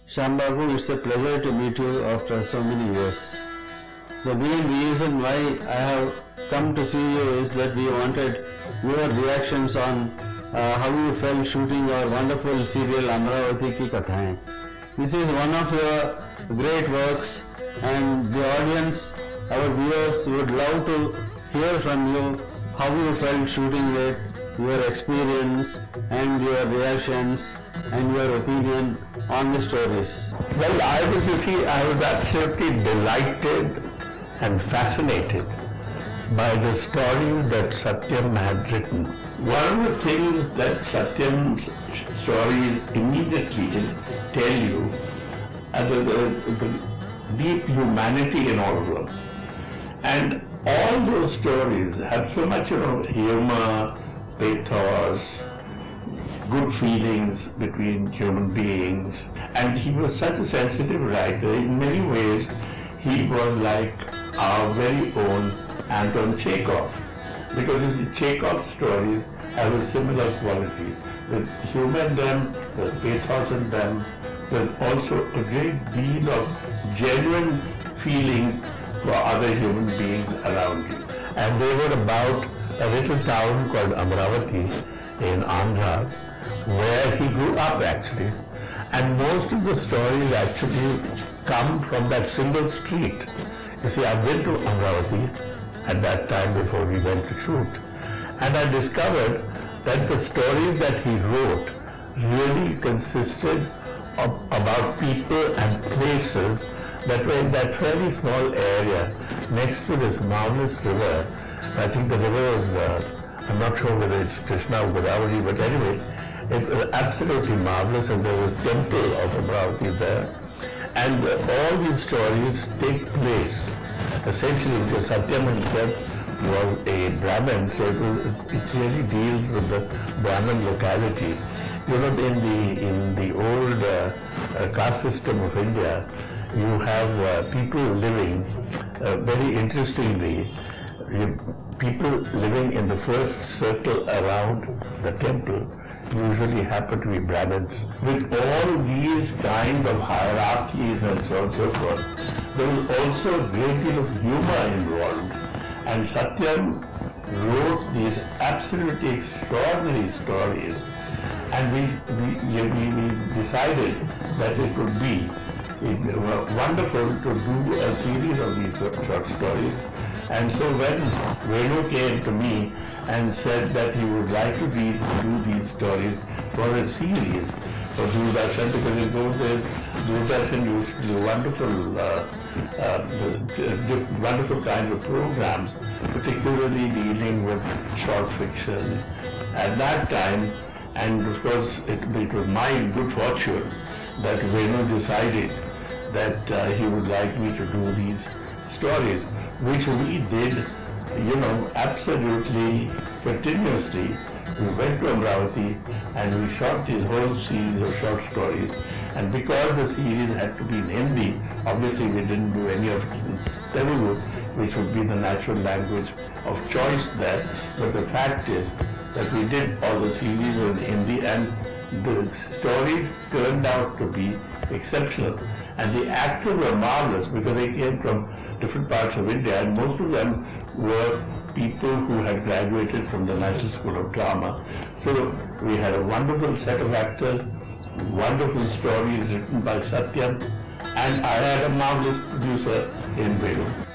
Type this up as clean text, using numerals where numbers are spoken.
Shyam Babu, it's a pleasure to meet you after so many years. The main reason why I have come to see you is that we wanted your reactions on how you felt shooting our wonderful serial Amaravathi Ki Kathayen. This is one of your great works, and the audience, our viewers, would love to hear from you how you felt shooting it, your experience and your reactions and your opinion on the stories. Well, I was absolutely delighted and fascinated by the stories that Satyam had written. One of the things that Satyam's stories immediately tell you are the deep humanity in all of them. And all those stories have so much, humor, pathos, good feelings between human beings. And he was such a sensitive writer. In many ways, he was like our very own Anton Chekhov. Because Chekhov's stories have a similar quality. The humor in them, the pathos in them, there's also a great deal of genuine feeling for other human beings around you. And they were about a little town called Amaravathi in Andhra, where he grew up actually. And most of the stories actually come from that single street. You see, I've been to Amaravathi at that time before we went to shoot. And I discovered that the stories that he wrote really consisted of about people and places that were in that fairly small area next to this marvelous river. I think the river was, I'm not sure whether it's Krishna or Godavari, but anyway, it was absolutely marvelous, and there was a temple of Amaravathi there. And all these stories take place essentially because Satyam himself was a Brahmin, so it really deals with the Brahmin locality. In the old caste system of India, you have people living, very interestingly, people living in the first circle around the temple usually happen to be Brahmins. With all these kind of hierarchies and so on and so forth, there was also a great deal of humor involved. And Satyam wrote these absolutely extraordinary stories, and we decided that it would be wonderful to do a series of these short stories. And so when Venu came to me and said that he would like to do these stories for a series for Doordarshan, because in those days Doordarshan used to do wonderful kinds of programs, particularly dealing with short fiction at that time. And of course it was my good fortune that Venu decided that he would like me to do these stories, which we did, absolutely continuously. We went to Amaravathi and we shot this whole series of short stories. And because the series had to be in Hindi, obviously we didn't do any of it in Telugu, which would be the natural language of choice there. But the fact is that we did all the series in Hindi, and the stories turned out to be exceptional. And the actors were marvelous because they came from different parts of India, and most of them were people who had graduated from the National School of Drama. So we had a wonderful set of actors, wonderful stories written by Satyam, and I had a marvelous producer in Venu.